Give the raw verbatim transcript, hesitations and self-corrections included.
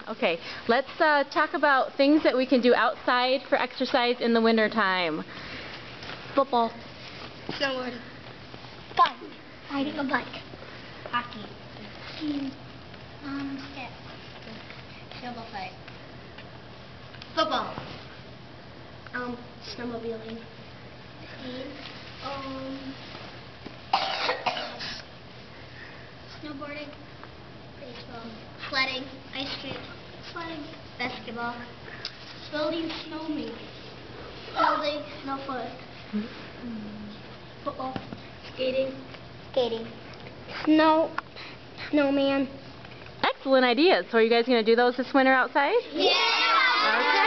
Okay, let's uh, talk about things that we can do outside for exercise in the winter time. Football. Snowboarding. Bike. Riding a bike. Hockey. Skiing. Um, skip. Shovel fight. Football. Um, snowmobiling. Skiing. Um, snowboarding. Baseball. Sledding. Ice cream. Sledding. Basketball. Building snowman. Building snowfoot. Football. Skating. Skating. Snow. Snowman. Excellent ideas. So are you guys going to do those this winter outside? Yeah! Okay.